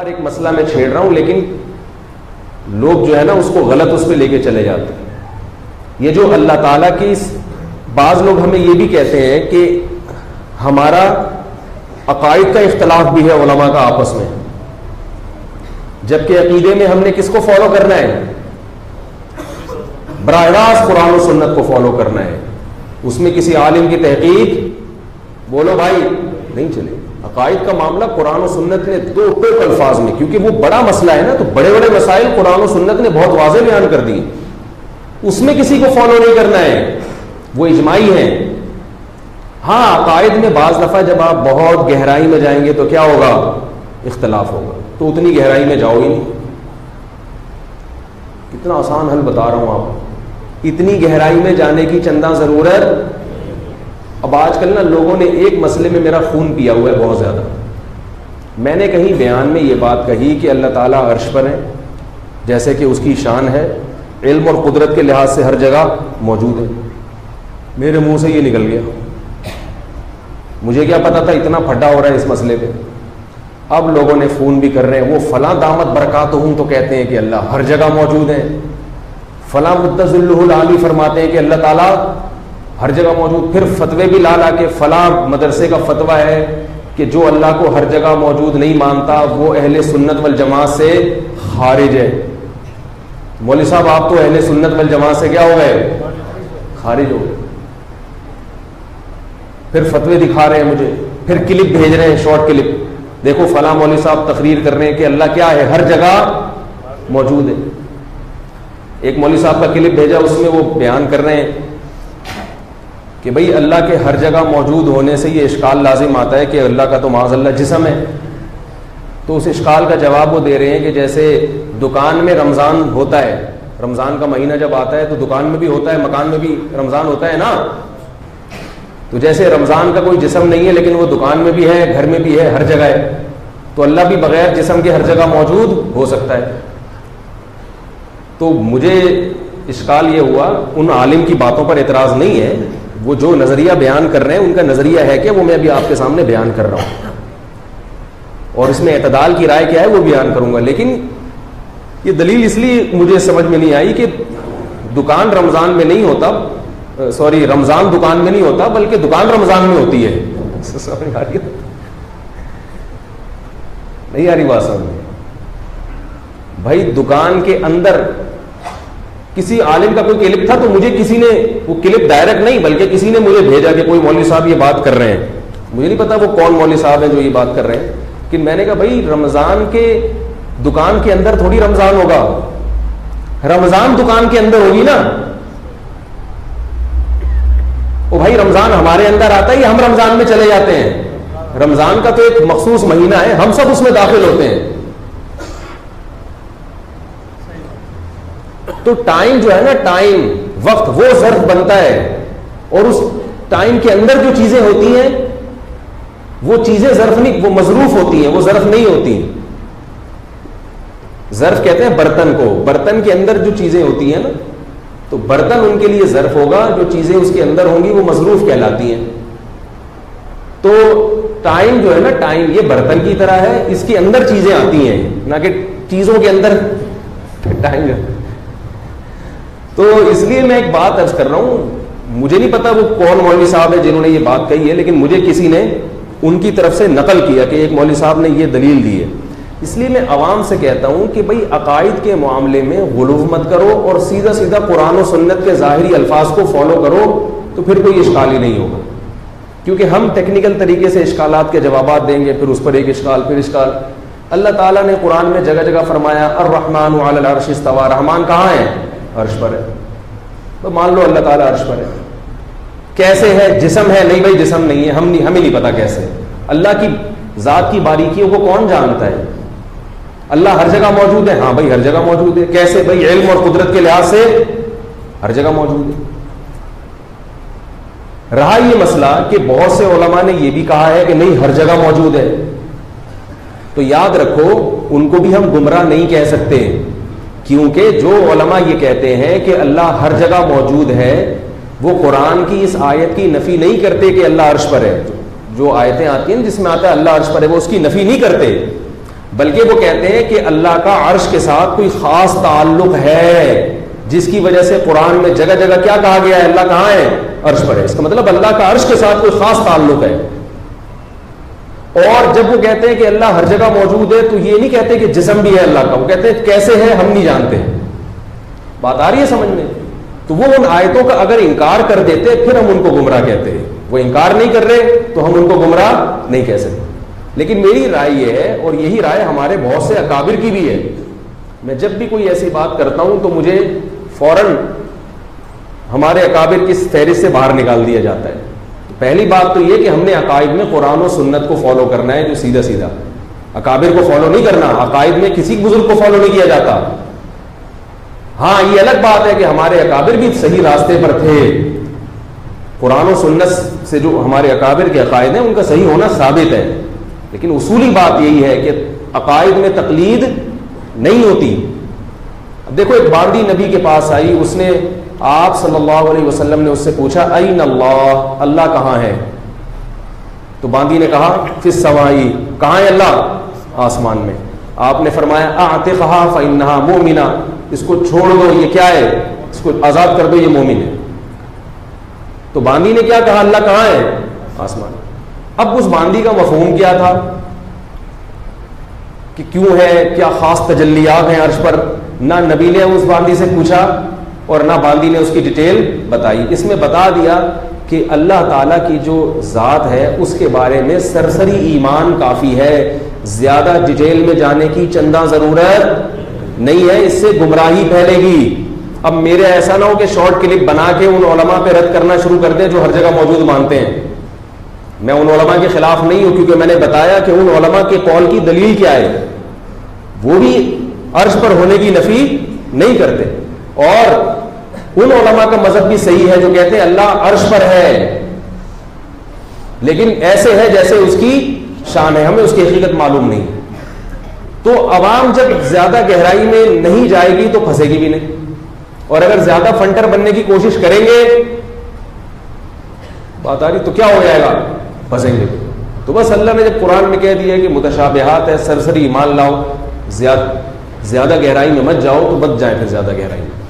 بار ایک مسئلہ میں چھیڑ رہا ہوں، لیکن لوگ جو ہے نا اس کو غلط اس پہ لے کے چلے جاتے ہیں. یہ جو اللہ تعالیٰ کی، بعض لوگ ہمیں یہ بھی کہتے ہیں کہ ہمارا عقائد کا اختلاف بھی ہے علماء کا آپس میں، جبکہ عقیدے میں ہم نے کس کو فالو کرنا ہے؟ براہ راست قرآن و سنت کو فالو کرنا ہے. اس میں کسی عالم کی تحقیق بولو بھائی نہیں چلے. عقائد کا معاملہ قرآن و سنت نے دو ٹوک الفاظ میں، کیونکہ وہ بڑا مسئلہ ہے نا، تو بڑے بڑے مسائل قرآن و سنت نے بہت واضح بیان کر دیے. اس میں کسی کو فالو نہیں کرنا ہے، وہ اجماعی ہے. ہاں عقائد میں بعض دفعہ جب آپ بہت گہرائی میں جائیں گے تو کیا ہوگا؟ اختلاف ہوگا. تو اتنی گہرائی میں جاؤ ہی نہیں. کتنا آسان حل بتا رہا ہوں آپ کو. اتنی گہرائی میں جانے کی چندہ ضرورت. اب آج کل نا لوگوں نے ایک مسئلے میں میرا خون پیا ہوا ہے بہت زیادہ. میں نے کہیں بیان میں یہ بات کہی کہ اللہ تعالیٰ عرش پر ہے، جیسے کہ اس کی شان ہے، علم اور قدرت کے لحاظ سے ہر جگہ موجود ہے. میرے منہ سے یہ نکل گیا. مجھے کیا پتا تھا اتنا پھڈا ہو رہا ہے اس مسئلے پہ. اب لوگوں نے فون بھی کر رہے ہیں، وہ فلاں دامت برکاتہم تو کہتے ہیں کہ اللہ ہر جگہ موجود ہے، فلاں متظلہ العالی فرماتے ہیں کہ اللہ تعالیٰ ہر جگہ موجود. پھر فتوے بھی لا کے فلاں مدرسے کا فتویٰ ہے کہ جو اللہ کو ہر جگہ موجود نہیں مانتا وہ اہل سنت والجماعت سے خارج ہے. مولوی صاحب آپ تو اہل سنت والجماعت سے کیا ہو گئے؟ خارج ہو گئے. پھر فتوے دکھا رہے ہیں مجھے، پھر کلپ بھیج رہے ہیں، شارٹ کلپ، دیکھو فلاں مولوی صاحب تقریر کر رہے ہیں کہ اللہ کیا ہے؟ ہر جگہ موجود ہے. ایک مولوی صاحب کا کلپ بھیجا، اس میں وہ بیان کر رہے ہیں کہ بھئی اللہ کے ہر جگہ موجود ہونے سے یہ اشکال لازم آتا ہے کہ اللہ کا تو معاذ اللہ جسم ہے. تو اس اشکال کا جواب وہ دے رہے ہیں کہ جیسے دکان میں رمضان ہوتا ہے، رمضان کا مہینہ جب آتا ہے تو دکان میں بھی ہوتا ہے، مکان میں بھی رمضان ہوتا ہے نا. تو جیسے رمضان کا کوئی جسم نہیں ہے لیکن وہ دکان میں بھی ہے، گھر میں بھی ہے، ہر جگہ ہے، تو اللہ بھی بغیر جسم کے ہر جگہ موجود ہو سکتا ہے. تو مجھے اشکال یہ ہوا، ان عالم کی باتوں پر اعتراض نہیں ہے، وہ جو نظریہ بیان کر رہے ہیں ان کا نظریہ ہے کہ وہ میں ابھی آپ کے سامنے بیان کر رہا ہوں، اور اس میں اعتدال کی رائے کیا ہے وہ بیان کروں گا. لیکن یہ دلیل اس لیے مجھے سمجھ میں نہیں آئی کہ دکان رمضان میں نہیں ہوتا، سوری رمضان دکان میں نہیں ہوتا بلکہ دکان رمضان میں ہوتی ہے. سمجھ آ رہی ہے؟ نہیں آ رہی بات سمجھ میں؟ بھائی دکان کے اندر کسی عالم کا کوئی کلپ تھا تو مجھے کسی نے وہ کلپ ڈائریکٹ نہیں بلکہ کسی نے مجھے بھیجا کہ کوئی مولوی صاحب یہ بات کر رہے ہیں. مجھے نہیں پتا وہ کون مولوی صاحب ہیں جو یہ بات کر رہے ہیں، لیکن میں نے کہا بھائی رمضان کے دکان کے اندر تھوڑی رمضان ہوگا، رمضان دکان کے اندر ہوگی نا. او بھائی رمضان ہمارے اندر آتا ہے یا ہم رمضان میں چلے جاتے ہیں؟ رمضان کا تو ایک مخصوص مہینہ ہے، ہم سب اس میں داخل ہوتے ہیں. تو ٹائم جو ہے نا، ٹائم وقت وہ ظرف بنتا ہے، اور اس ٹائم کے اندر جو چیزیں ہوتی ہیں وہ چیزیں ظرف نہیں، وہ مظروف ہوتی ہیں، وہ ظرف نہیں ہوتی. ظرف کہتے ہیں برتن کو، برتن کے اندر جو چیزیں ہوتی ہیں نا، تو برتن ان کے لیے ظرف ہوگا، جو چیزیں اس کے اندر ہوں گی وہ مظروف کہلاتی ہیں. تو ٹائم جو ہے نا، ٹائم یہ برتن کی طرح ہے، اس کے اندر چیزیں آتی ہیں، نہ کہ چیزوں کے اندر ٹائم. تو اس لیے میں ایک بات عرض کر رہا ہوں، مجھے نہیں پتا وہ کون مولوی صاحب ہے جنہوں نے یہ بات کہی ہے، لیکن مجھے کسی نے ان کی طرف سے نقل کیا کہ ایک مولوی صاحب نے یہ دلیل دی ہے. اس لیے میں عوام سے کہتا ہوں کہ بھئی عقائد کے معاملے میں غلو مت کرو اور سیدھا سیدھا قرآن و سنت کے ظاہری الفاظ کو فالو کرو، تو پھر کوئی اشکال ہی نہیں ہوگا. کیونکہ ہم ٹیکنیکل طریقے سے اشکالات کے جوابات دیں گے، پھر اس پر ایک اشکال پھر اشکال. اللہ تعالیٰ نے قرآن میں جگہ جگہ فرمایا الرحمن علی العرش استویٰ، رحمان کہاں ہے؟ عرش پر ہے. تو مان لو اللہ تعالیٰ عرش پر ہے. کیسے ہے؟ جسم ہے؟ نہیں بھائی جسم نہیں ہے، ہمیں نہیں پتا کیسے. اللہ کی ذات کی باریکیوں کو کون جانتا ہے؟ اللہ ہر جگہ موجود ہے، ہاں بھائی ہر جگہ موجود ہے. کیسے؟ بھائی علم اور قدرت کے لحاظ سے ہر جگہ موجود ہے. رہا یہ مسئلہ کہ بہت سے علماء نے یہ بھی کہا ہے کہ نہیں ہر جگہ موجود ہے، تو یاد رکھو ان کو بھی ہم گمراہ نہیں کہہ سکتے، کیونکہ جو علماء یہ کہتے ہیں کہ اللہ ہر جگہ موجود ہے وہ قرآن کی اس آیت کی نفی نہیں کرتے کہ اللہ عرش پر ہے. جو آیتیں آتی ہیں جس میں آتا ہے اللہ عرش پر ہے، وہ اس کی نفی نہیں کرتے، بلکہ وہ کہتے ہیں کہ اللہ کا عرش کے ساتھ کوئی خاص تعلق ہے، جس کی وجہ سے قرآن میں جگہ جگہ کیا کہا گیا ہے؟ اللہ کہاں ہے؟ عرش پر ہے۔ اس کا مطلب اللہ کا عرش کے ساتھ کوئی خاص تعلق ہے۔ اور جب وہ کہتے ہیں کہ اللہ ہر جگہ موجود ہے تو یہ نہیں کہتے کہ جسم بھی ہے اللہ کا، وہ کہتے ہیں کیسے ہے ہم نہیں جانتے۔ بات آ رہی ہے سمجھ میں؟ تو وہ ان آیتوں کا اگر انکار کر دیتے پھر ہم ان کو گمراہ کہتے ہیں، وہ انکار نہیں کر رہے تو ہم ان کو گمراہ نہیں کہہ سکتے۔ لیکن میری رائے یہ ہے، اور یہی رائے ہمارے بہت سے اکابر کی بھی ہے، میں جب بھی کوئی ایسی بات کرتا ہوں تو مجھے فوراً ہمارے اکابر کی فہرست سے باہر نکال دیا جاتا ہے۔ پہلی بات تو یہ کہ ہم نے عقائد میں قرآن و سنت کو فالو کرنا ہے، جو سیدھا سیدھا، اکابر کو فالو نہیں کرنا۔ عقائد میں کسی بزرگ کو فالو نہیں کیا جاتا۔ ہاں یہ الگ بات ہے کہ ہمارے اکابر بھی صحیح راستے پر تھے، قرآن و سنت سے جو ہمارے اکابر کے عقائد ہیں ان کا صحیح ہونا ثابت ہے، لیکن اصولی بات یہی ہے کہ عقائد میں تقلید نہیں ہوتی۔ اب دیکھو ایک باندی نبی کے پاس آئی، اس نے آپ صلی اللہ علیہ وسلم نے اس سے پوچھا این اللہ، اللہ کہاں ہے؟ تو باندی نے کہا فی السمائی، کہاں ہے اللہ؟ آسمان میں۔ آپ نے فرمایا اعتقھا فانھا مؤمنہ، اس کو چھوڑ دو، یہ کیا ہے؟ اس کو آزاد کر دو، یہ مومن ہے۔ تو باندی نے کیا کہا؟ اللہ کہاں ہے؟ آسمان۔ اب اس باندی کا مفہوم کیا تھا کہ کیوں ہے، کیا خاص تجلیات ہیں عرش پر؟ نہ نبی نے اس باندی سے پوچھا اور نہ باندی نے اس کی ڈیٹیل بتائی۔ اس میں بتا دیا کہ اللہ تعالیٰ کی جو ذات ہے اس کے بارے میں سرسری ایمان کافی ہے، زیادہ ڈیٹیل میں جانے کی چندہ ضرورت نہیں ہے، اس سے گمراہی پھیلے گی۔ اب میرے ایسا نہ ہو کہ شارٹ کلپ بنا کے ان علماء پہ رد کرنا شروع کر دیں جو ہر جگہ موجود مانتے ہیں۔ میں ان علماء کے خلاف نہیں ہوں، کیونکہ میں نے بتایا کہ ان علماء کے قول کی دلیل کیا ہے، وہ بھی عرش پر ہونے کی نفی نہیں کرتے، اور ان علماء کا مذہب بھی صحیح ہے جو کہتے ہیں اللہ عرش پر ہے، لیکن ایسے ہے جیسے اس کی شان ہے، ہمیں اس کی حقیقت معلوم نہیں۔ تو عوام جب زیادہ گہرائی میں نہیں جائے گی تو پھنسے گی بھی نہیں، اور اگر زیادہ فنٹر بننے کی کوشش کریں گے، بات آ رہی، تو کیا ہو جائے گا؟ پھنسیں گے۔ تو بس اللہ نے جب قرآن میں کہہ دیا کہ متشابہات ہے، سرسری ایمان لاؤ، زیادہ گہرائی میں مت جاؤ، تو بچ جائیں پھر زیادہ گہرائی میں۔